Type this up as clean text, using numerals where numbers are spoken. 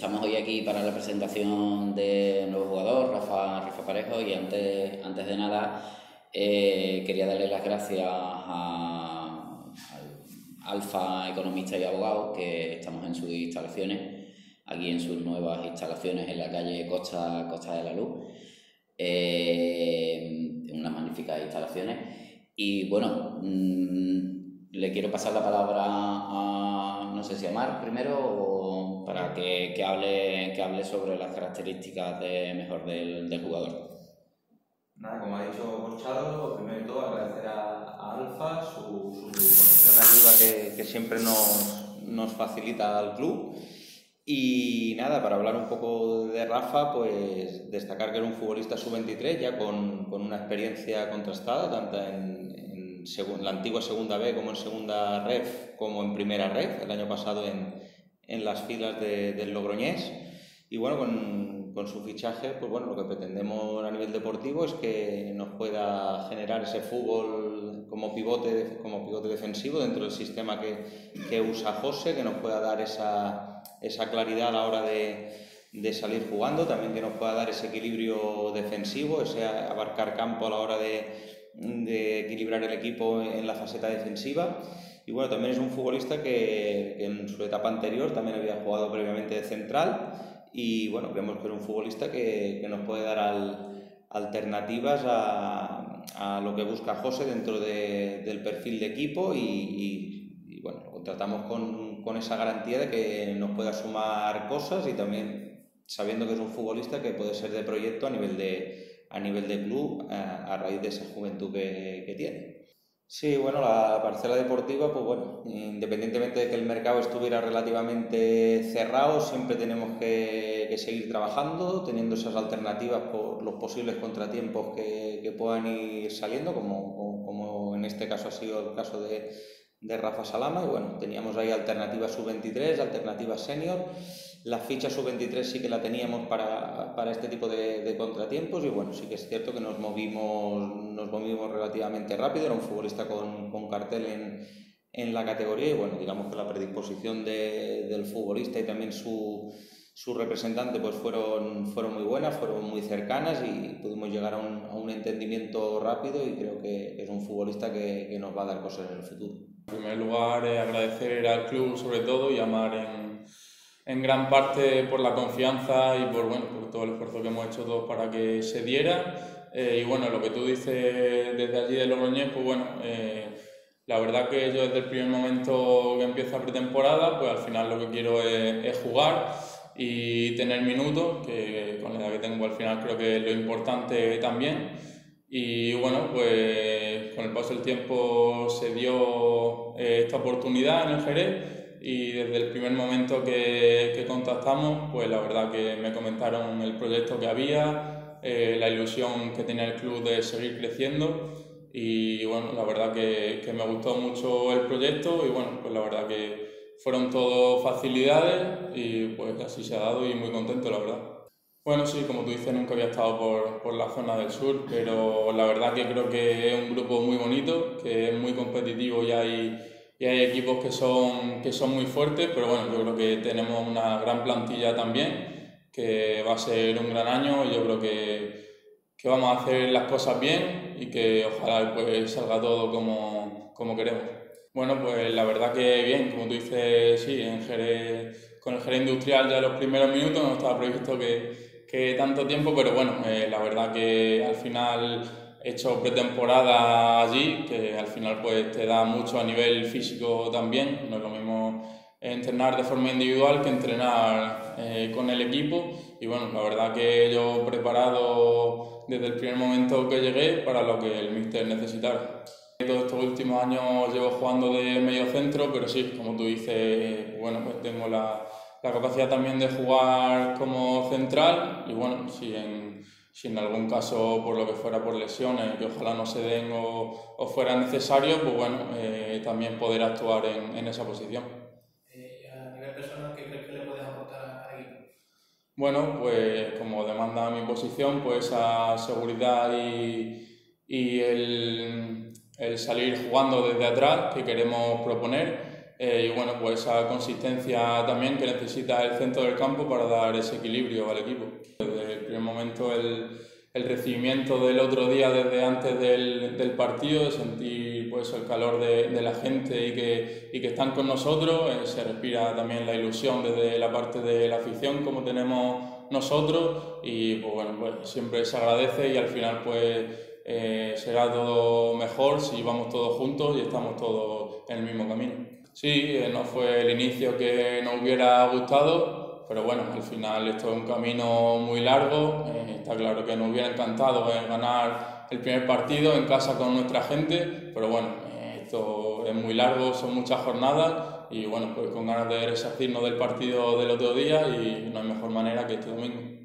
Estamos hoy aquí para la presentación de nuevo jugador, Rafa Parejo, y antes de nada quería darle las gracias al Alfa Economista y Abogado, que estamos en sus instalaciones, aquí en sus nuevas instalaciones en la calle Costa de la Luz, unas magníficas instalaciones. Y bueno, le quiero pasar la palabra a, no sé si a Marc primero, o para que hable sobre las características mejor del jugador. Nada, como ha dicho Gonzalo, primero de todo agradecer a Alfa su disposición, la ayuda que siempre nos facilita al club. Y nada, para hablar un poco de Rafa, pues destacar que era un futbolista sub-23 ya con una experiencia contrastada, tanto en la antigua segunda B como en segunda ref, como en primera ref, el año pasado en las filas del Logroñés. Y bueno, con su fichaje, pues bueno, lo que pretendemos a nivel deportivo es que nos pueda generar ese fútbol como pivote defensivo dentro del sistema que usa José, que nos pueda dar esa claridad a la hora de salir jugando, también que nos pueda dar ese equilibrio defensivo, ese abarcar campo a la hora de equilibrar el equipo en la faceta defensiva. Y bueno, también es un futbolista que en su etapa anterior también había jugado previamente de central. Y bueno, creemos que es un futbolista que nos puede dar alternativas a lo que busca José dentro del perfil de equipo y bueno, lo contratamos con esa garantía de que nos pueda sumar cosas y también sabiendo que es un futbolista que puede ser de proyecto a nivel de club a raíz de esa juventud que tiene. Sí, bueno, la parcela deportiva, pues bueno, independientemente de que el mercado estuviera relativamente cerrado, siempre tenemos que seguir trabajando, teniendo esas alternativas por los posibles contratiempos que puedan ir saliendo, como en este caso ha sido el caso de Rafa Salama. Y bueno, teníamos ahí alternativas sub-23, alternativas senior. La ficha sub-23 sí que la teníamos para este tipo de contratiempos y bueno, sí que es cierto que nos movimos relativamente rápido, era un futbolista con cartel en la categoría y bueno, digamos que la predisposición del futbolista y también su representante pues fueron muy buenas, fueron muy cercanas y pudimos llegar a un entendimiento rápido y creo que es un futbolista que nos va a dar cosas en el futuro. En primer lugar, agradecer al club sobre todo y amar en gran parte por la confianza y por todo el esfuerzo que hemos hecho todos para que se diera. Y bueno, lo que tú dices desde allí de Logroñés, pues bueno, la verdad que yo desde el primer momento que empieza pretemporada, pues al final lo que quiero es jugar y tener minutos, que con la edad que tengo al final creo que es lo importante también. Y bueno, pues con el paso del tiempo se dio esta oportunidad en el Jerez y desde el primer momento que contactamos, pues la verdad que me comentaron el proyecto que había, la ilusión que tenía el club de seguir creciendo y bueno, la verdad que me gustó mucho el proyecto y bueno, pues la verdad que fueron todo facilidades y pues así se ha dado y muy contento, la verdad. Bueno, sí, como tú dices, nunca había estado por la zona del sur, pero la verdad que creo que es un grupo muy bonito, que es muy competitivo y hay equipos que son muy fuertes, pero bueno, yo creo que tenemos una gran plantilla también, que va a ser un gran año y yo creo que vamos a hacer las cosas bien y que ojalá pues salga todo como queremos. Bueno, pues la verdad que bien, como tú dices, sí, con el Jerez Industrial ya en los primeros minutos no estaba previsto que tanto tiempo, pero bueno, la verdad que al final he hecho pretemporada allí, que al final pues te da mucho a nivel físico también, no es lo mismo entrenar de forma individual que entrenar con el equipo y bueno, la verdad que yo preparado desde el primer momento que llegué para lo que el míster necesitara. Todos estos últimos años llevo jugando de medio centro, pero sí, como tú dices, bueno, pues tengo la capacidad también de jugar como central y bueno, si en algún caso por lo que fuera por lesiones, que ojalá no se den o fuera necesario, pues bueno, también poder actuar en esa posición. A nivel personal, ¿qué crees que le puedes aportar al equipo? Bueno, pues como demanda mi posición, pues esa seguridad y el salir jugando desde atrás que queremos proponer y bueno, pues esa consistencia también que necesita el centro del campo para dar ese equilibrio al equipo. Desde el primer momento el recibimiento del otro día desde antes del partido, de sentir pues el calor de la gente y que están con nosotros, se respira también la ilusión desde la parte de la afición como tenemos nosotros y pues bueno, pues siempre se agradece y al final pues será todo mejor si vamos todos juntos y estamos todos en el mismo camino. Sí, no fue el inicio que nos hubiera gustado, pero bueno, al final esto es un camino muy largo. Está claro que nos hubiera encantado ganar el primer partido en casa con nuestra gente, pero bueno, esto es muy largo, son muchas jornadas y bueno, pues con ganas de resarcirnos del partido del otro día y no hay mejor manera que este domingo.